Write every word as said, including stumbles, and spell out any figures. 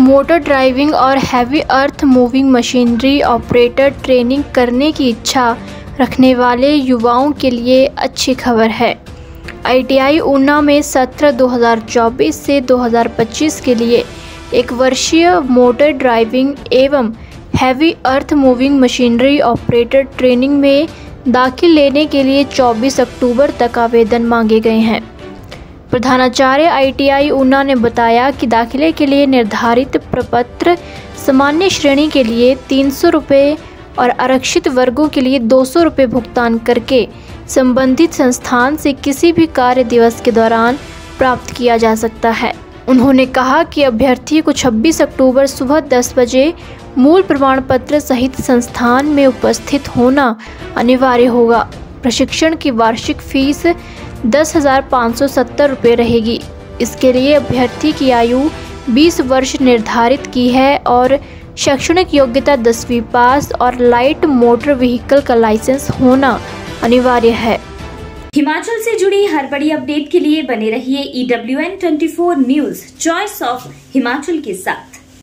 Motor driving और heavy earth moving machinery operator training करने की इच्छा रखने वाले युवाओं के लिए अच्छी खबर है। आई टी आई ऊना में सत्र दो हज़ार चौबीस से दो हज़ार पच्चीस के लिए एक वर्षीय मोटर ड्राइविंग एवं heavy earth moving machinery operator training में दाखिल लेने के लिए चौबीस अक्टूबर तक आवेदन मांगे गए हैं। प्रधानाचार्य आई टी आई ऊना ने बताया कि दाखिले के लिए निर्धारित प्रपत्र सामान्य श्रेणी के लिए तीन सौ रुपये और आरक्षित वर्गों के लिए दो सौ रुपये भुगतान करके संबंधित संस्थान से किसी भी कार्य दिवस के दौरान प्राप्त किया जा सकता है। उन्होंने कहा कि अभ्यर्थी को छब्बीस अक्टूबर सुबह दस बजे मूल प्रमाण पत्र सहित संस्थान में उपस्थित होना अनिवार्य होगा। प्रशिक्षण की वार्षिक फीस दस हजार पाँच सौ सत्तर रुपये रहेगी। इसके लिए अभ्यर्थी की आयु बीस वर्ष निर्धारित की है और शैक्षणिक योग्यता दसवीं पास और लाइट मोटर व्हीकल का लाइसेंस होना अनिवार्य है। हिमाचल से जुड़ी हर बड़ी अपडेट के लिए बने रहिए ई डब्ल्यू एन चौबीस न्यूज चॉइस ऑफ हिमाचल के साथ।